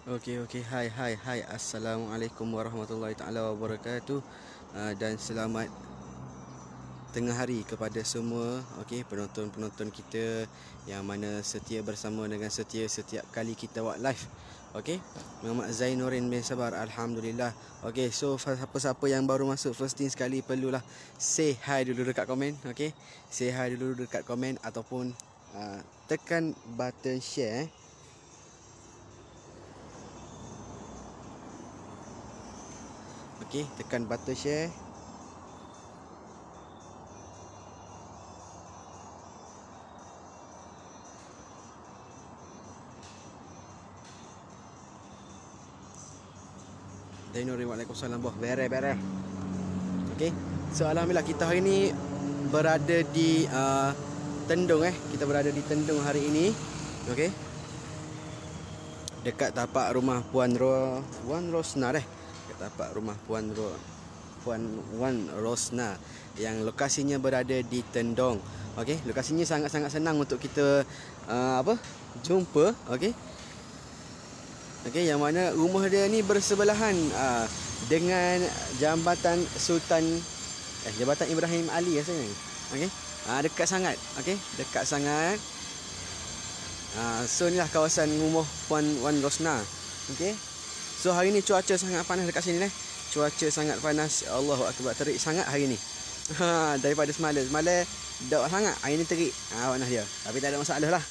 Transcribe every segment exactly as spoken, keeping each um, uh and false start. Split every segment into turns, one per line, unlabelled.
Okey, okey. Hai, hai, hai. Assalamualaikum warahmatullahi taala wabarakatuh. Uh, dan selamat tengah hari kepada semua, okey, penonton-penonton kita yang mana setia bersama dengan setia setiap kali kita buat live. Okey. Muhammad Zainuddin bin Sabar, alhamdulillah. Okey, so siapa-siapa yang baru masuk first thing sekali perlulah say hi dulu dekat komen, okey. Say hi dulu dekat komen ataupun uh, tekan button share eh. Okey, tekan button share. Zainuddin, waalaikumsalam boh. Bere bere. Okey. So alhamdulillah kita hari ni berada di uh, Tendung eh. Kita berada di Tendung hari ini. Okey. Dekat tapak rumah Puan Ro Puan Rosna deh. Dekat tapak rumah Puan Ro Puan Wan Rosna yang lokasinya berada di Tendung. Okey, lokasinya sangat-sangat senang untuk kita uh, apa? Jumpa, okey. Okey, yang mana rumah dia ni bersebelahan uh, dengan Jambatan Sultan eh Jambatan Ibrahim Ali rasanya. Okey. Ah uh, dekat sangat, okey, dekat sangat. Ah uh, so inilah kawasan rumah Puan Wan Rosna. Okey. So hari ni cuaca sangat panas dekat sini eh. Cuaca sangat panas. Allahu akbar, terik sangat hari ni. Ha, daripada semalam. Semalam dak sangat, hari ni terik. Ah panas dia. Tapi tak ada masalah lah.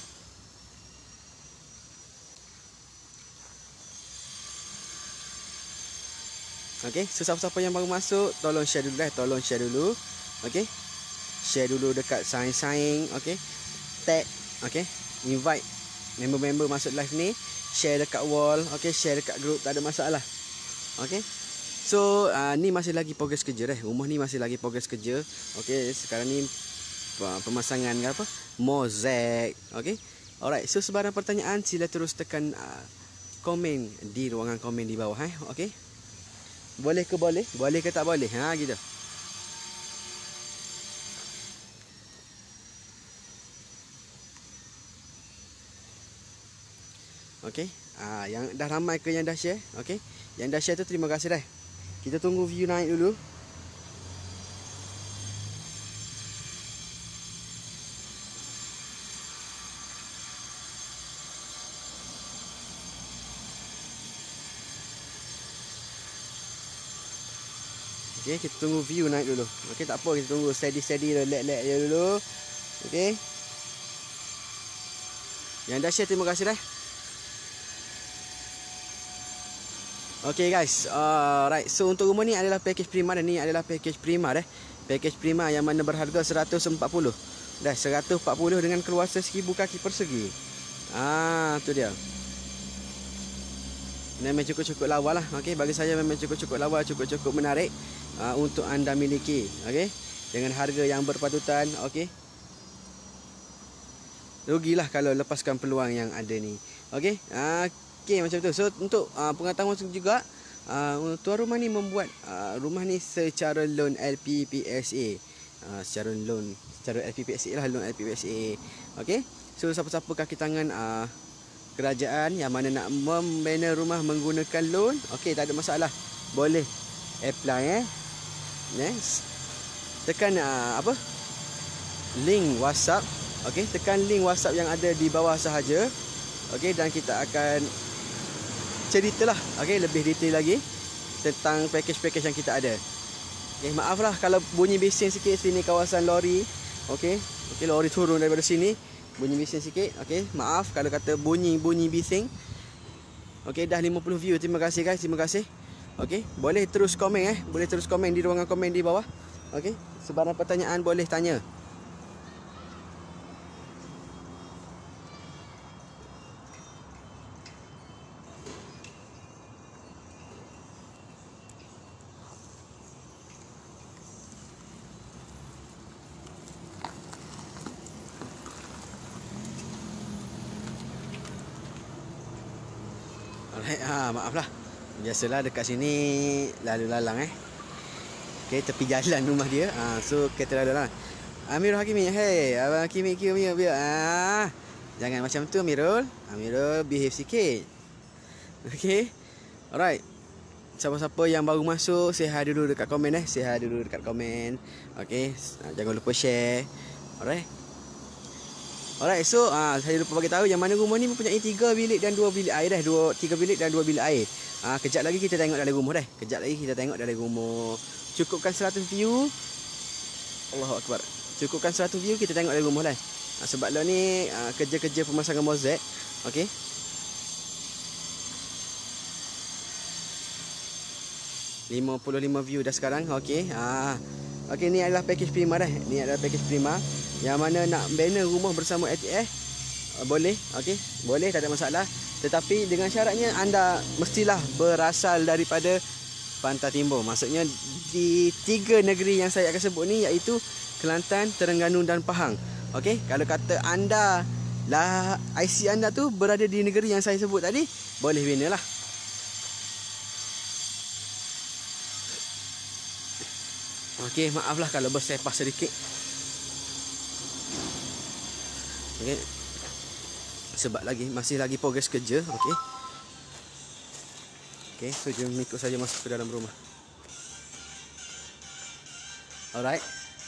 Okey, so siapa-siapa yang baru masuk tolong share dulu eh, tolong share dulu. Okey. Share dulu dekat saing-saing, okey. Tag, okey. Invite member-member masuk live ni, share dekat wall, okey, share dekat group, tak ada masalah. Okey. So, uh, ni masih lagi progress kerja eh. Rumah ni masih lagi progress kerja. Okey, sekarang ni uh, pemasangan apa? Mozaik, okey. Alright, so sebarang pertanyaan sila terus tekan uh, komen di ruangan komen di bawah eh. Okey. Boleh ke boleh? Boleh ke tak boleh? Ha gitu. Okey. Ah yang dah ramai ke yang dah share? Okey. Yang dah share tu terima kasih dah. Kita tunggu view naik dulu. Okey, kita tunggu view naik dulu. Okey, tak apa, kita tunggu steady-steady relax-relax je dulu. Okey. Yang dah share terima kasih dah. Okey guys, alright. So untuk rumah ni adalah package prima dan ni adalah package prima dah. Package prima yang mana berharga seratus empat puluh. Dah seratus empat puluh dengan keluasan seribu kaki persegi. Ah, tu dia. Memang cukup-cukup lawa lah. Okey, bagi saya memang cukup-cukup lawa, cukup-cukup menarik uh, untuk anda miliki. Okey, dengan harga yang berpatutan. Okey, rugilah kalau lepaskan peluang yang ada ni. Okey, uh, okey macam tu. So untuk uh, pengetahuan juga, uh, tuan rumah ni membuat uh, rumah ni secara loan L P P S A. Uh, secara loan, secara L P P S A lah, loan L P P S A. Okey, so siapa-siapa kaki tangan uh, kerajaan yang mana nak membina rumah menggunakan loan, okey, tak ada masalah. Boleh apply eh. Next. Tekan uh, apa? Link WhatsApp. Okey, tekan link WhatsApp yang ada di bawah sahaja. Okey, dan kita akan ceritalah, okey, lebih detail lagi tentang package-package yang kita ada. Okey, maaflah kalau bunyi bising sikit, sini kawasan lori. Okey. Okey, lori turun daripada sini. Bunyi bising sikit. Okey, maaf kalau kata bunyi-bunyi bising. Okey, dah lima puluh view. Terima kasih guys, terima kasih. Okey, boleh terus komen eh. Boleh terus komen di ruangan komen di bawah. Okey, sebarang pertanyaan boleh tanya. Alright, ha, maaflah. Biasalah dekat sini lalu lalang eh. Okey, tepi jalan rumah dia. Ha, so kereta lalu lalang. Amirul Hakimi, hey, abang Hakimi Hakimi biar. Ah, jangan macam tu Amirul. Amirul behave sikit. Okay. Alright. Siapa-siapa yang baru masuk, say hi dulu dekat komen eh. Say hi dulu dekat komen. Okay. Jangan lupa share. Alright. Alright, so ah, saya lupa bagi tahu yang mana rumah ni mempunyai tiga bilik dan dua bilik air dah. Dua, tiga bilik dan dua bilik air. Ah, kejap lagi kita tengok dalam rumah dah. Kejap lagi kita tengok dalam rumah. Cukupkan seratus view. Allahu Akbar. Cukupkan seratus view, kita tengok dalam rumah dah. Ah, sebab lah ni ah, kerja-kerja pemasangan mozaik. Okay. lima puluh lima view dah sekarang. Okey. Ah. Okey, ni adalah package prima dah. Ni adalah package prima. Yang mana nak banner rumah bersama A T S uh, boleh. Okey. Boleh, tak ada masalah. Tetapi dengan syaratnya anda mestilah berasal daripada Pantai Timur. Maksudnya di tiga negeri yang saya akan sebut ni, iaitu Kelantan, Terengganu dan Pahang. Okey. Kalau kata anda lah I C anda tu berada di negeri yang saya sebut tadi, boleh banner lah. Okey, maaflah kalau bersepah sedikit. Okey. Sebab lagi masih lagi progres kerja, okey. Okey, so jom ikut saja masuk ke dalam rumah. Alright.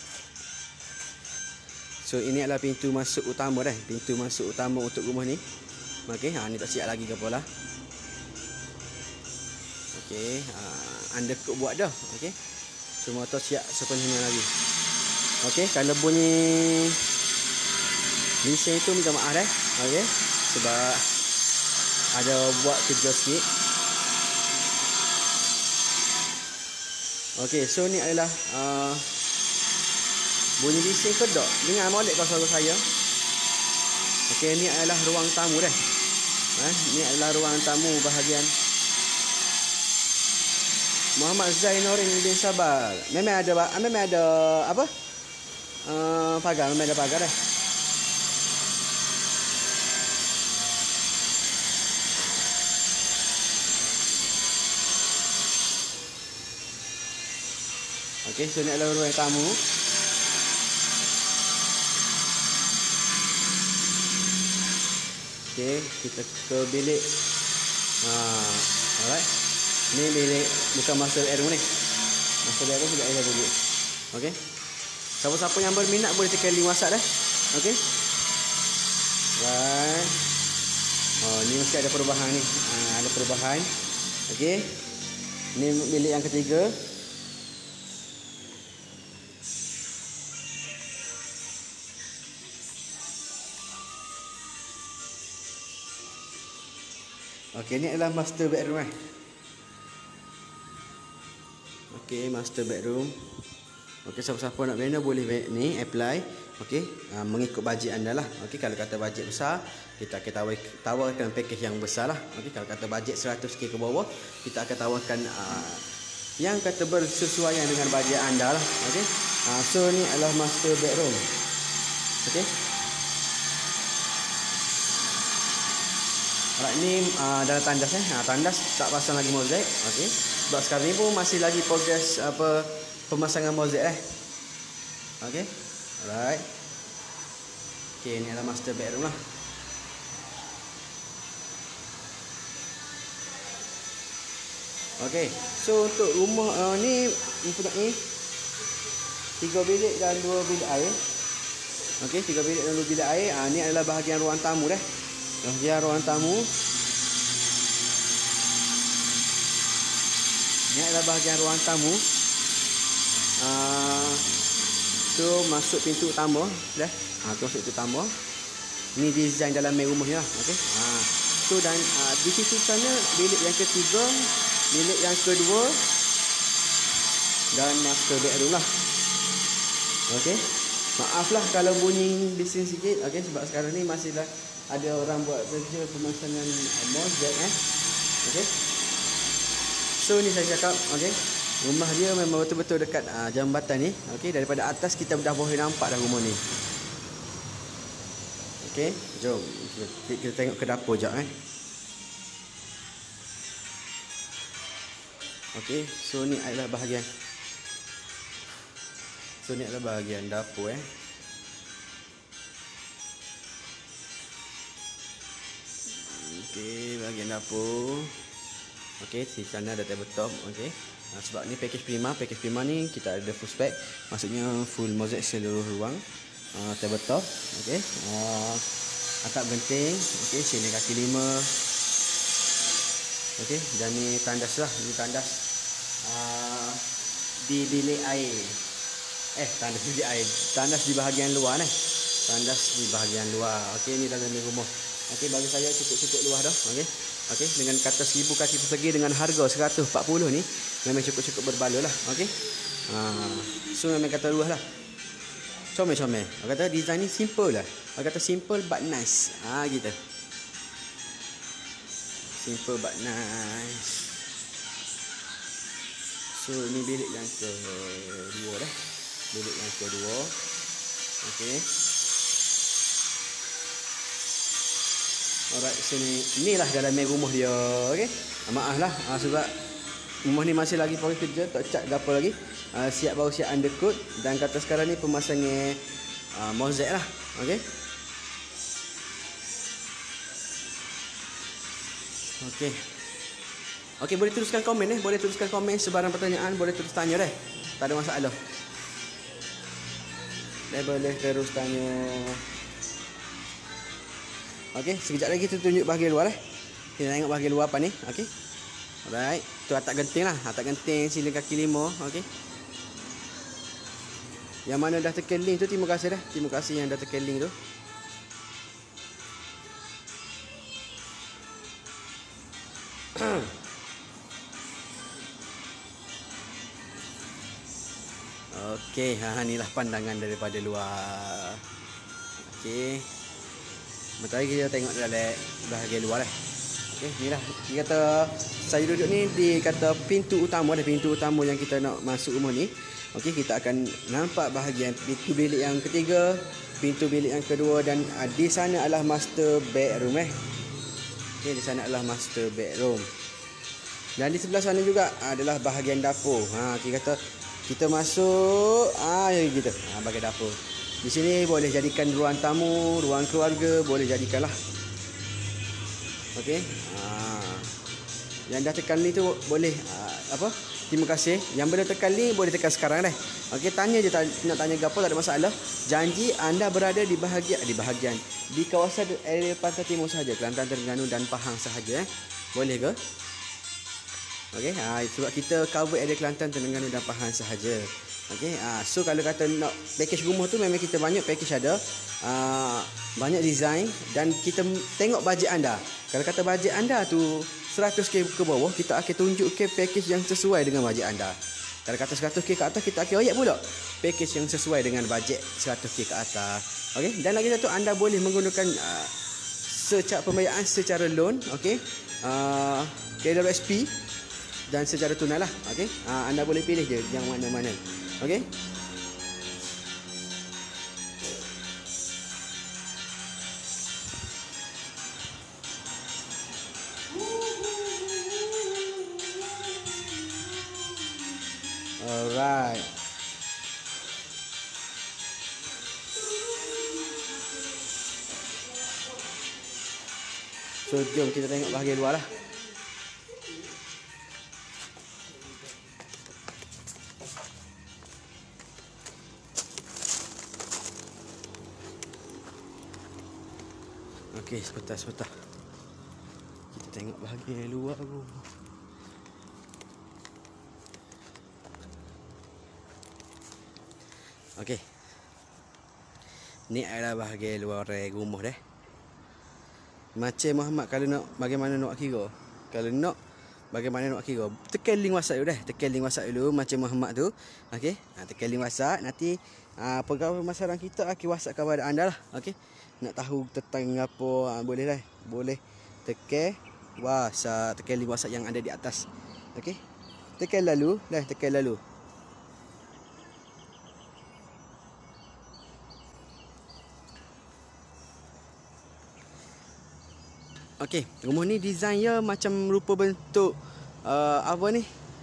So ini adalah pintu masuk utama dah, pintu masuk utama untuk rumah ni. Okey, ha ni tak siap lagi ke apalah. Okey, ha undercoat buat dah, okey. Semua tu siap sepenuhnya lagi. Okey, kalau bunyi bising itu minta maaf dah. Okey, sebab ada buat kerja sikit. Okey, so ni adalah uh, bunyi bising kedok. Dengar molek kau suara saya. Okey, ni adalah ruang tamu dah. Ha, ni adalah ruang tamu bahagian Muhammad Zainuddin bin Sabar. Memang ada memang ada apa? Uh, pagar, memang ada pagar dah. Okey, so ni adalah ruang tamu. Okey, kita ke bilik. Ha, alright. Ni bilik bukan master bedroom ni. Master bedroom sudah ada dulu. Okey. Siapa-siapa yang berminat boleh tekan link WhatsApp dah. Okey. Right. Oh, ni mesti ada perubahan ni. Ha, ada perubahan. Okey. Ni bilik yang ketiga. Okey, ni adalah master bedroom eh. Okey, master bedroom. Okey, siapa-siapa nak banner boleh ni apply. Okey, uh, mengikut bajet anda lah. Okey, kalau kata bajet besar, kita akan tawar, tawarkan package yang besar lah. Okey, kalau kata bajet seratus K ke bawah, kita akan tawarkan uh, yang kata bersesuaian dengan bajet anda lah. Okey, uh, so ni adalah master bedroom. Okey. Alright, ni uh, dalam tandas eh. Ha, tandas tak pasang lagi mozaik. Okey. Sebab sekarang ni pun masih lagi progres apa pemasangan mozaik eh. Okey. Alright. Okey, ni adalah master bedroom lah. Okey. So untuk rumah uh, ni mempunyai tiga bilik dan dua bilik air. Okey, tiga bilik dan dua bilik air. Ah, ni adalah bahagian ruang tamu dah. Bahagian ruang tamu. Ini adalah bahagian ruang tamu. Uh, tu masuk pintu utama dah. Ha, tu masuk pintu utama. Ini design dalam main rumahnya. Okey. Ha. Tu dan uh, di situ sana bilik yang ketiga, bilik yang kedua dan master bedroom lah. Okey. Maaflah kalau bunyi bising sikit. Okey, sebab sekarang ni masihlah ada orang buat kerja pemasangan mozaik eh. Okey. So ni saya cakap, okey. Rumah dia memang betul-betul dekat uh, jambatan ni. Okey, daripada atas kita dah boleh nampak dah rumah ni. Okey, jom kita, kita tengok ke dapur jap eh. Okey, so ni adalah bahagian. So ni adalah bahagian dapur eh. Okey, bahagian dapur. Okey, di sana ada tabletop. Okey. Uh, sebab ni package Prima, package Prima ni kita ada full spec. Maksudnya full mozaik seluruh ruang. Uh, tabletop. Okey. Uh, atap genting. Okey, sini kaki lima. Okey, dan ni tandas lah. Ni tandas uh, di bilik air. Eh, tandas di bilik air. Tandas di bahagian luar ni. Tandas di bahagian luar. Okey, ni dalam rumah. Okey, bagi saya cukup-cukup luar dah. Okey. Okey, dengan kata seribu kaki persegi dengan harga seratus empat puluh ni memang cukup-cukup berbaloi lah. Okey. Ha, so memang kata luas lah. Comel-comel. Orang kata design ni simple lah. Orang kata simple but nice. Ha, gitu. Simple but nice. So ni bilik yang kedua dah. Bilik yang kedua. Okey. Alright, sini inilah dalam rumah dia. Okey. Maaf lah ha, sebab rumah ni masih lagi pakai kerja, tak cat gapo lagi. Uh, siap baru siap undercoat dan kata sekarang ni pemasangan uh, mozaik lah. Okey. Okey. Okey, boleh teruskan komen eh, boleh teruskan komen sebarang pertanyaan, boleh terus tanya deh. Tak ada masalah. Dah boleh terus tanya. Okey, sekejap lagi kita tunjuk bahagian luar eh. Kita tengok bahagian luar apa ni. Okey. Alright, tu atap genting lah, atap genting sila kaki lima. Okey. Yang mana dah tekan link tu, terima kasih dah. Terima kasih yang dah tekan link tu. Okey, ha inilah pandangan daripada luar. Okey. Bentar lagi kita tengok dalam bahagian luar lah. Okey, inilah dia kata saya duduk ni di kata pintu utama dah, pintu utama yang kita nak masuk rumah ni. Okey, kita akan nampak bahagian pintu bilik yang ketiga, pintu bilik yang kedua dan uh, di sana adalah master bedroom eh. Okey, di sana adalah master bedroom. Dan di sebelah sana juga adalah bahagian dapur. Ha, kita kata kita masuk ah gitu. Ha, bahagian dapur. Di sini boleh jadikan ruang tamu, ruang keluarga, boleh jadikanlah. Okey. Ha. Yang dah tekan ni tu boleh uh, apa? Terima kasih. Yang belum tekan ni boleh tekan sekarang dah. Okey, tanya je nak tanya gapo, tak ada masalah. Janji anda berada di bahagian di bahagian di kawasan area Pantai Timur sahaja, Kelantan, Terengganu dan Pahang sahaja eh. Boleh ke? Okey, ha, sebab kita cover area Kelantan, Terengganu dan Pahang sahaja. Okey, ha, so kalau kata nak package rumah tu memang kita banyak package ada. Uh, banyak design dan kita tengok bajet anda. Kalau kata bajet anda tu seratus K ke bawah, kita akan tunjuk ke package yang sesuai dengan bajet anda. Kalau kata seratus K ke atas, kita akan ayat pula package yang sesuai dengan bajet seratus K ke atas. Okey, dan lagi satu, anda boleh menggunakan uh, secara pembayaran secara loan, okey. Uh, K W S P dan secara tunai lah. Okey. Uh, anda boleh pilih je yang mana-mana. Okey. Alright. So jom kita tengok bahagian luar lah. Okey, sebentar sebentar. Kita tengok bahagian luar rumah. Okey. Ni adalah bahagian luar rumah dah. Macam Muhammad kalau nak bagaimana nak kira. Kalau nak bagaimana nak kira. Tekan link WhatsApp dulu dah. Tekan link WhatsApp dulu macam Muhammad tu. Okey. Ha, tekan link WhatsApp, nanti ha, pegawai pemasaran kita akan WhatsApp kepada anda lah. Okey. Nak tahu tentang apa, ha, boleh lah. Boleh tekan WhatsApp, tekan link WhatsApp yang ada di atas. Okey. Tekan lalu, dah tekan lalu. Okey, rumah ni design dia macam rupa bentuk uh, apa ni?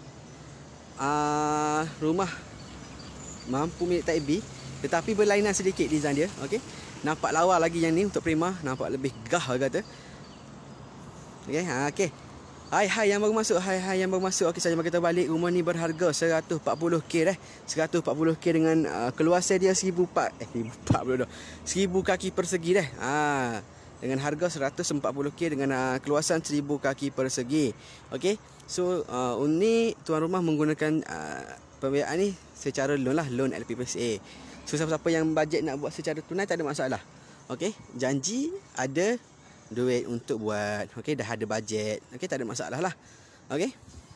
Uh, rumah mampu milik Taib, tetapi berlainan sedikit design dia. Okey. Nampak lawa lagi yang ni untuk Prima, nampak lebih gah kata. Okey, ha okey. Hai hai yang baru masuk, hai hai yang baru masuk. Okey, saya bagi tahu balik, rumah ni berharga seratus empat puluh k dah. seratus empat puluh k dengan uh, keluasan dia seribu empat eh seribu empat puluh dah. seribu kaki persegi dah. Ha, dengan harga seratus empat puluh k dengan uh, keluasan seribu kaki persegi. Okey. So uh, ini tuan rumah menggunakan uh, pembiayaan ni secara loan lah, loan L P P S A. So siapa-siapa yang bajet nak buat secara tunai tak ada masalah. Okey, janji ada duit untuk buat. Okey, dah ada bajet. Okey, tak ada masalah lah. Okey.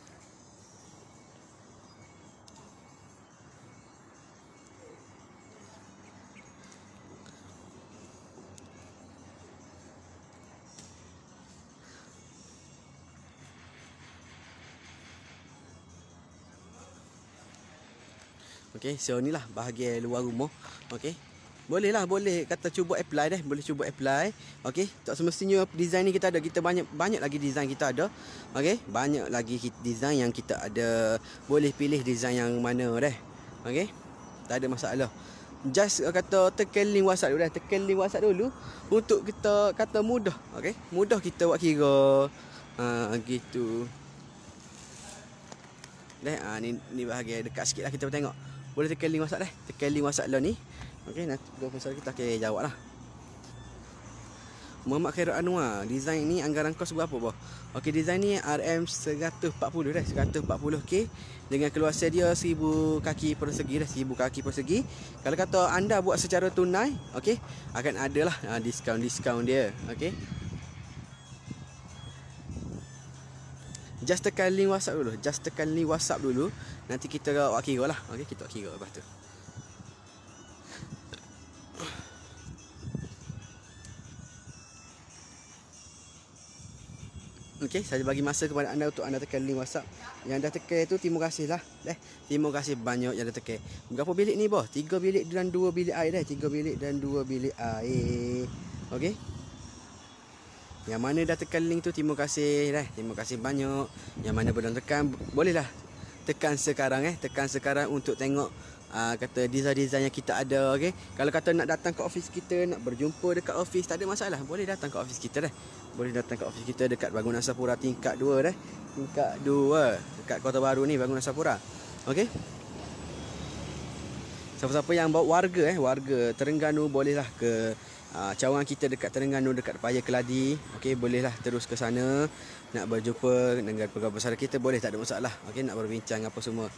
Okey, so inilah bahagian luar rumah. Okey. Boleh lah, boleh kata cuba apply deh, boleh cuba apply. Okey, tak semestinya design ni kita ada, kita banyak banyak lagi design kita ada. Okey, banyak lagi design yang kita ada. Boleh pilih design yang mana deh. Okey. Tak ada masalah. Just uh, kata tekan link WhatsApp dulu dah, tekan link WhatsApp dulu untuk kita kata mudah. Okey, mudah kita buat kira. Ha gitu. Deh, ha, ni ni bahagian dekat sikitlah kita tengok. Boleh tekan link WhatsApp dah. Tekan link WhatsApp lah ni. Okey, nanti dua pasal kita akan jawab lah. Muhammad Khairul Anwar, design ni anggaran kos berapa boh? Okey, design ni R M seratus empat puluh dah, seratus empat puluh k dengan keluasan dia seribu kaki persegi dah, seribu kaki persegi. Kalau kata anda buat secara tunai, okey, akan ada lah uh, diskaun-diskaun dia, okey. Just tekan link WhatsApp dulu, just tekan link WhatsApp dulu. Nanti kita buat kira lah, okey, kita buat kira lepas tu. Okey, saya bagi masa kepada anda untuk anda tekan link WhatsApp. Yang dah tekan tu terima kasih lah. Deh, terima kasih banyak yang dah tekan. Berapa bilik ni boh? tiga bilik dan dua bilik air dah. tiga bilik dan dua bilik air. Okey. Yang mana dah tekan link tu terima kasih dah. Terima kasih banyak. Yang mana belum tekan bolehlah tekan sekarang eh, tekan sekarang untuk tengok uh, kata design-design yang kita ada. Okey. Kalau kata nak datang ke office kita, nak berjumpa dekat office, tak ada masalah. Boleh datang ke office kita dah. Boleh datang ke office kita dekat Bangunan Sapura tingkat dua dah. Tingkat dua dekat Kota Baru ni, Bangunan Sapura. Okey. Siapa-siapa yang bawa warga eh, warga Terengganu bolehlah ke uh, cawangan kita dekat Terengganu dekat Paya Keladi. Okey, bolehlah terus ke sana nak berjumpa dengan pegawai besar kita, boleh, tak ada masalah. Okey, nak berbincang apa semua.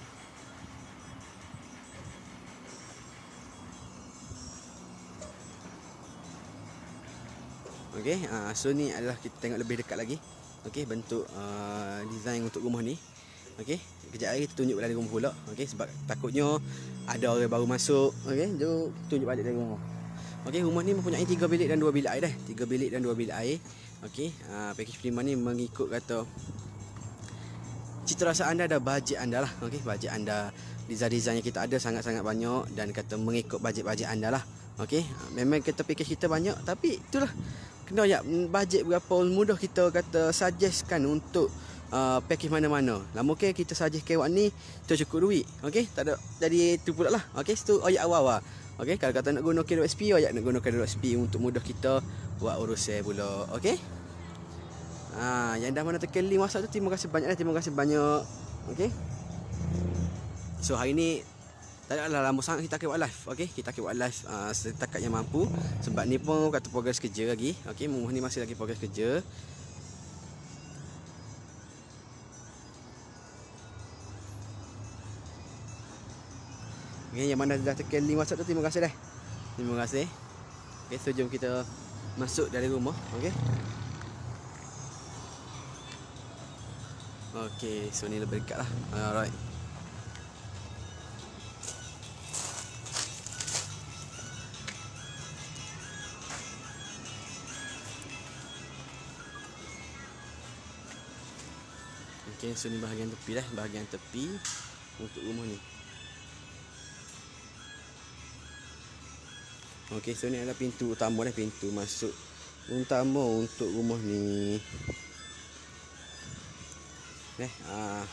Okey, uh, so ni adalah kita tengok lebih dekat lagi. Okey, bentuk uh, design untuk rumah ni. Okey, kejap lagi kita tunjuk balik rumah pula. Okey, sebab takutnya ada orang baru masuk. Okey, jom tunjuk balik dari rumah. Okey, rumah ni mempunyai tiga bilik dan dua bilik air dah. tiga bilik dan dua bilik air. Okey, uh, package prima ni mengikut kata cita rasa anda dan bajet anda lah. Okey, bajet anda, design-design yang kita ada sangat-sangat banyak dan kata mengikut bajet-bajet anda lah. Okey, memang kita package kita banyak, tapi itulah kena ya bajet berapa mudah kita kata suggestkan untuk uh, package mana-mana. Lah mungkin kita suggest kewak ni tu cukup duit. Okey, tak ada jadi tu pula lah. Okey, situ ayat awal-awal. Okey, kalau kata nak guna K S P, ayat nak guna K S P untuk mudah kita buat urusan pula. Okey. Ha, yang dah mana tekan link WhatsApp tu terima kasih banyak, terima kasih banyak. Okey. So hari ni tak ada lama sangat kita akan buat live. Okey, kita akan buat live uh, setakat yang mampu. Sebab ni pun kata progres kerja lagi. Okey, rumah ni masih lagi progres kerja. Okey, yang mana dah tekan link WhatsApp tu terima kasih dah. Terima kasih. Okey, so jom kita masuk dari rumah. Okey. Okey, so ni lebih dekat lah. Alright. Okey, so ni bahagian tepi dah, bahagian tepi untuk rumah ni. Okey, so ni adalah pintu utama dah, pintu masuk utama untuk rumah ni. Eh, ah.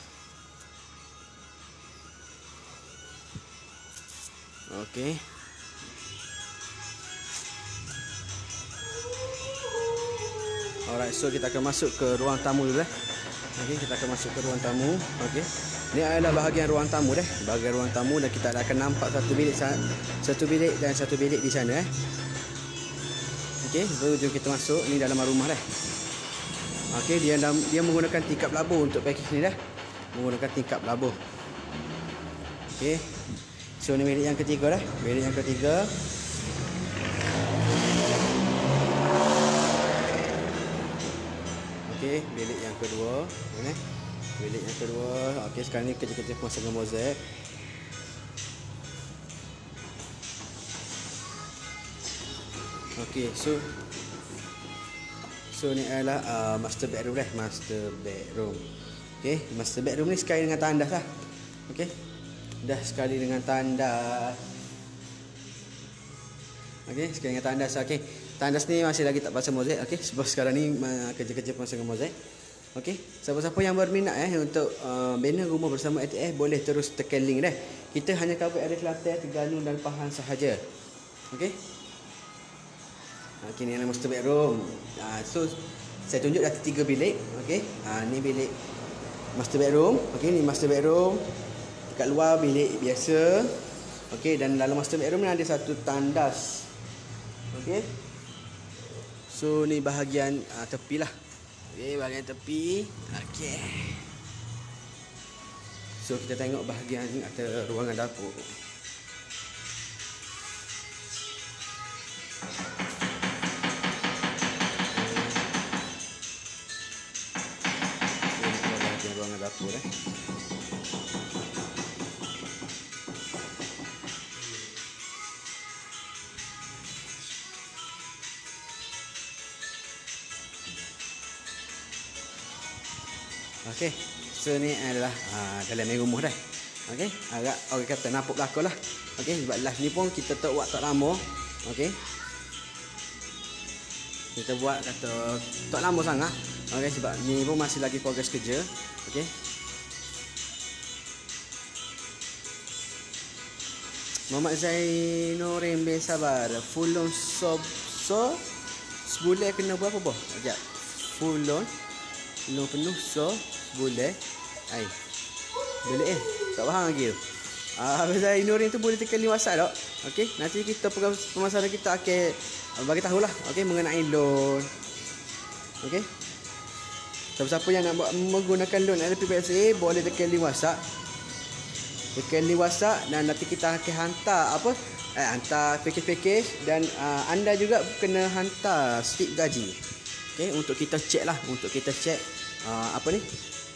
Okey. Alright, Alright, so kita akan masuk ke ruang tamu dulu eh. Okey, kita akan masuk ke ruang tamu. Okey. Ini adalah bahagian ruang tamu dah. Bahagian ruang tamu dan kita akan nampak satu bilik satu bilik dan satu bilik di sana eh. Okey, so jom kita masuk. Ini dalam rumah dah. Okey, dia dia menggunakan tingkap labuh untuk package ni dah. Menggunakan tingkap labuh. Okey. So ni bilik yang ketiga dah. Bilik yang ketiga. Okey, bilik yang kedua, ni. Bilik yang kedua. Okey, sekarang ni kerja-kerja pemasangan mozaik. Okey, so so ni adalah uh, master bedroom dah, master bedroom. Okey, master bedroom ni sekali dengan tandas lah. Okey. Dah sekali dengan tandas. Okey, sekali dengan tandas. Okey. Tandas ni masih lagi tak pasang mozaik. Okey, sebab sekarang ni uh, kerja-kerja pemasangan mozaik. Okey, siapa-siapa yang berminat eh untuk uh, bina rumah bersama A T F boleh terus tekan link dah. Kita hanya cover area Kelantan, Terengganu dan Pahang sahaja. Okey. Okey, ni adalah master bedroom. Uh, so saya tunjuk dah tiga bilik. Okey. Uh, ni bilik master bedroom. Okey, ni master bedroom. Dekat luar bilik biasa. Okey, dan dalam master bedroom ni ada satu tandas. Okey. So ni bahagian uh, tepi lah. Okey, bahagian tepi. Okey. So kita tengok bahagian atau ruangan dapur. Ini bahagian ruangan dapur eh. Okey, so ni adalah uh, dalam rumah dah. Okey, agak orang kata nampak belakang lah. Okey, sebab live ni pun kita tak buat tak lama. Okey. Kita buat kata tak lama sangat. Okey, sebab ni pun masih lagi progres kerja. Okey. Muhammad Zainuddin bin Sabar, full loan sob so sebulan kena berapa boh? Sekejap. Full loan loan penuh so boleh. Ai. Boleh eh. Tak faham lagi tu. Ah, uh, Zainuddin tu boleh tekan link WhatsApp tak? Okey, nanti kita program pemasaran kita akan bagi tahulah okey mengenai loan. Okey. Siapa-siapa yang nak menggunakan loan L P P S A boleh tekan link WhatsApp. Tekan link WhatsApp dan nanti kita akan hantar apa? Eh hantar package-package dan uh, anda juga kena hantar slip gaji. Okey, untuk kita check lah, untuk kita check uh, apa ni?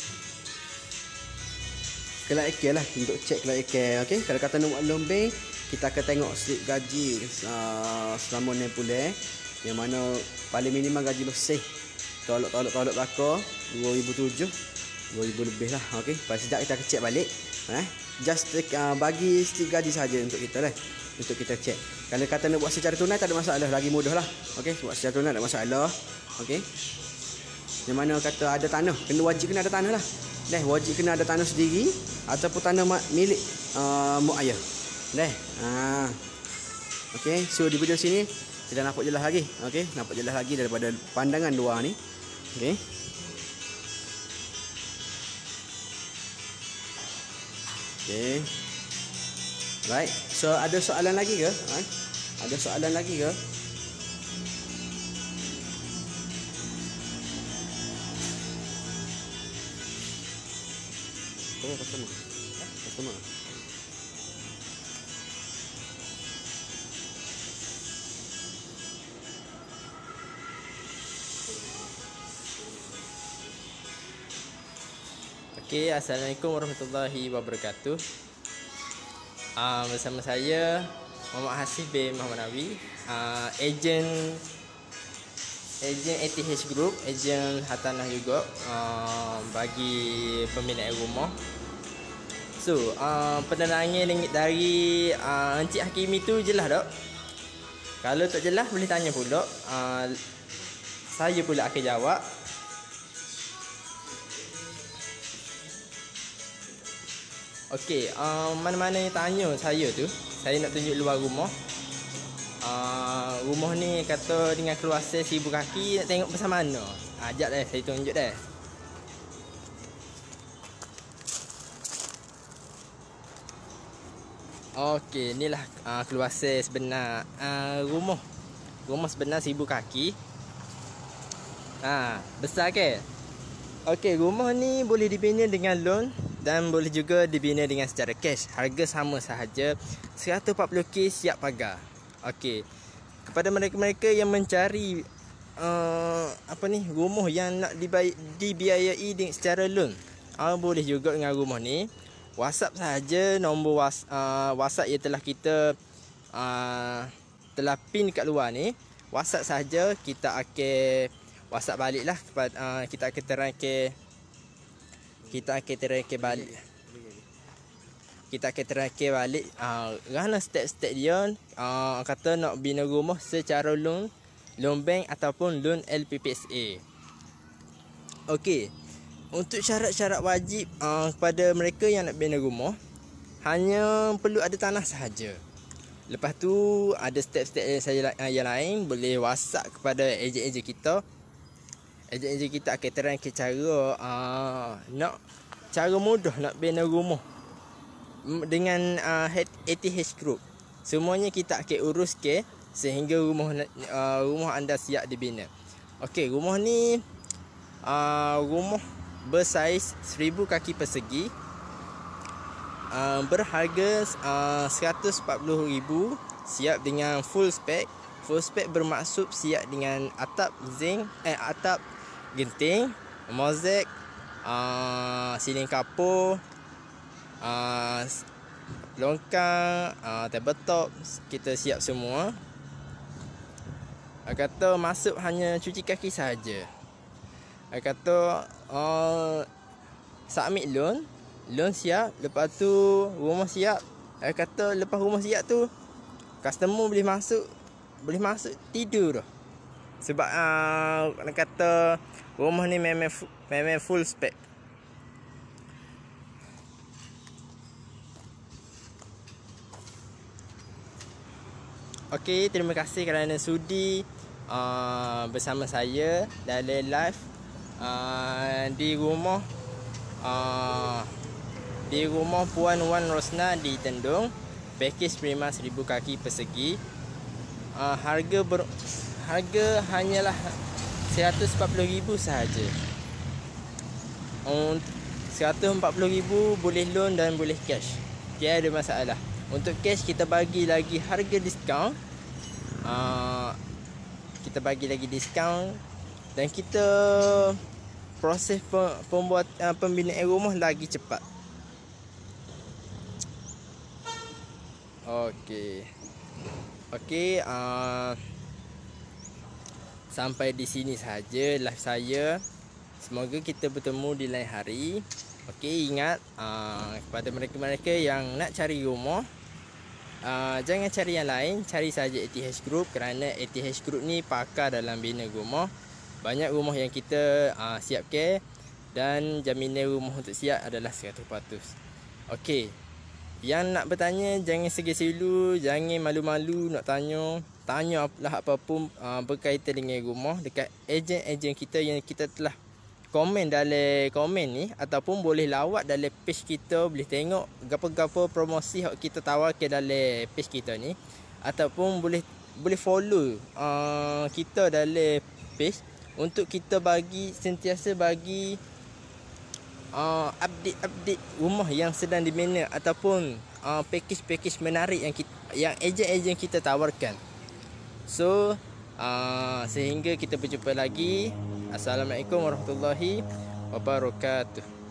Kelayakan lah, untuk check kelayakan. Okey, kalau kata nak buat loan bank, kita akan tengok slip gaji uh, selama enam bulan yang mana paling minimum gaji bersih. Tolok-tolok-tolok belakang dua ribu tujuh, dua ribu lebih lah. Okey, lepas sekejap kita akan check balik. Eh, just take, uh, bagi slip gaji saja untuk kita lah. Untuk kita check. Kalau kata nak buat secara tunai tak ada masalah, lagi mudah lah. Okey, buat secara tunai tak ada masalah. Okey. Yang mana kata ada tanah, kena wajib kena ada tanah lah. Dah wajib kena ada tanah sendiri ataupun tanah milik uh, mak ayah. Dah. Ha. Okey, so di video sini kita nampak jelas lagi. Okey, nampak jelas lagi daripada pandangan luar ni. Okey. Okey. Right. So ada soalan lagi ke? Ha? Ada soalan lagi ke? Oh, customer. Customer.
Okey, Assalamualaikum warahmatullahi wabarakatuh. Uh, bersama saya Muhammad Hasif bin Muhammad Nawi, uh, ejen ejen A T H Group, ejen hartanah juga uh, bagi pembinaan rumah. So, uh, penerangan dari uh, Encik Hakimi tu jelas tak? Kalau tak jelas boleh tanya pula. Uh, saya pula akan jawab. Okey, uh, mana-mana yang tanya saya tu, saya nak tunjuk luar rumah. Uh, rumah ni kata dengan keluasan seribu kaki, nak tengok pasal mana. Ajak deh, saya tunjuk deh. Okey, inilah uh, keluasan sebenar uh, rumah. Rumah sebenar seribu kaki. Ha, besar ke? Okey, rumah ni boleh dibina dengan loan dan boleh juga dibina dengan secara cash. Harga sama sahaja, seratus empat puluh K siap pagar. Okey. Kepada mereka-mereka yang mencari uh, apa ni, rumah yang nak dibayar, dibiayai dengan secara loan, uh, boleh juga dengan rumah ni. WhatsApp sahaja, nombor was, uh, WhatsApp yang telah kita uh, telah pin kat luar ni. WhatsApp sahaja, kita akan WhatsApp balik lah kepada uh, kita akan terangkan kita akan terangkan balik kita akan terangkan balik uh, kerana step-step dia, uh, kata nak bina rumah secara loan, loan bank ataupun loan L P P S A. Okey. Untuk syarat-syarat wajib uh, kepada mereka yang nak bina rumah, hanya perlu ada tanah sahaja. Lepas tu ada step-step yang saya uh, yang lain, boleh WhatsApp kepada ejen-ejen kita. Ejen-ejen kita akan terangkan cara uh, nak cara mudah nak bina rumah dengan uh, A T H Group. Semuanya kita akan urus ke sehingga rumah uh, rumah anda siap dibina. Okey, rumah ni uh, rumah bersaiz seribu kaki persegi, uh, berharga uh, seratus empat puluh ribu, siap dengan full spec. Full spec bermaksud siap dengan atap zinc, eh atap genting, mozaik, uh, siling kapur, uh, longkang, uh, tabletop, kita siap semua. Kata masuk hanya cuci kaki sahaja. Kata uh, submit loan, loan siap, lepas tu rumah siap. Kata lepas rumah siap tu, customer boleh masuk, boleh masuk tidur dah. Sebab uh, kata rumah ni memang memang full spec. Okey, terima kasih kerana sudi uh, bersama saya dalam live uh, di rumah uh, di rumah Puan Wan Rosna di Tendung. Pakej prima seribu kaki persegi. Uh, harga ber, harga hanyalah seratus empat puluh ribu sahaja. Um, seratus empat puluh ribu boleh loan dan boleh cash. Tiada masalah. Untuk cash kita bagi lagi harga diskaun. Uh, kita bagi lagi diskaun dan kita proses pembuat uh, pembinaan rumah lagi cepat. Okey. Okey, uh, sampai di sini saja live saya. Semoga kita bertemu di lain hari. Okey, ingat uh, kepada mereka-mereka yang nak cari rumah, Uh, jangan cari yang lain, cari saja A T H Group kerana A T H Group ni pakar dalam bina rumah. Banyak rumah yang kita uh, siapkan dan jaminan rumah untuk siap adalah seratus peratus. Okey. Yang nak bertanya jangan segan-silu, jangan malu-malu nak tanya. Tanya lah apa-apa uh, berkaitan dengan rumah dekat ejen-ejen kita yang kita telah komen dalam komen ni, ataupun boleh lawat dalam page kita, boleh tengok gapo-gapo promosi yang kita tawarkan dalam page kita ni, ataupun boleh boleh follow uh, kita dalam page untuk kita bagi sentiasa bagi uh, update-update rumah yang sedang dibina ataupun uh, package-package menarik yang kita, yang ejen-ejen kita tawarkan. So uh, sehingga kita berjumpa lagi. Assalamualaikum warahmatullahi wabarakatuh.